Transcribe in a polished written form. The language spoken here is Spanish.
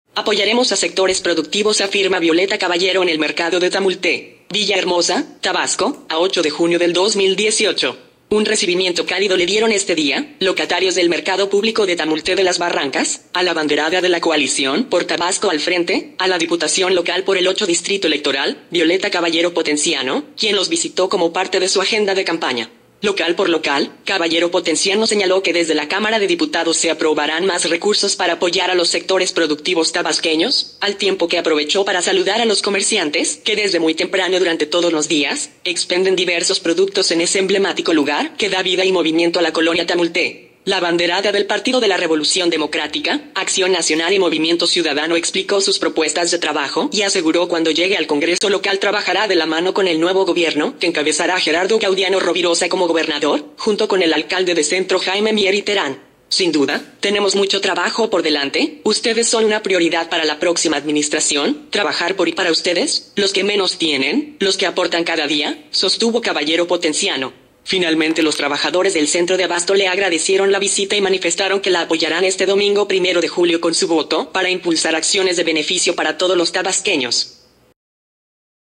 Apoyaremos a sectores productivos, afirma Violeta Caballero en el mercado de Tamulté, Villahermosa, Tabasco, a 8 de junio del 2018. Un recibimiento cálido le dieron este día, locatarios del mercado público de Tamulté de las Barrancas, a la banderada de la coalición por Tabasco al frente, a la diputación local por el 8 distrito electoral, Violeta Caballero Potenciano, quien los visitó como parte de su agenda de campaña. Local por local, Caballero Potenciano señaló que desde la Cámara de Diputados se aprobarán más recursos para apoyar a los sectores productivos tabasqueños, al tiempo que aprovechó para saludar a los comerciantes, que desde muy temprano durante todos los días, expenden diversos productos en ese emblemático lugar, que da vida y movimiento a la colonia Tamulté. La banderada del Partido de la Revolución Democrática, Acción Nacional y Movimiento Ciudadano explicó sus propuestas de trabajo y aseguró cuando llegue al Congreso local trabajará de la mano con el nuevo gobierno, que encabezará Gerardo Gaudiano Rovirosa como gobernador, junto con el alcalde de Centro Jaime Mier Terán. Sin duda, tenemos mucho trabajo por delante, ustedes son una prioridad para la próxima administración, trabajar por y para ustedes, los que menos tienen, los que aportan cada día, sostuvo Caballero Potenciano. Finalmente los trabajadores del centro de abasto le agradecieron la visita y manifestaron que la apoyarán este domingo 1 de julio con su voto para impulsar acciones de beneficio para todos los tabasqueños.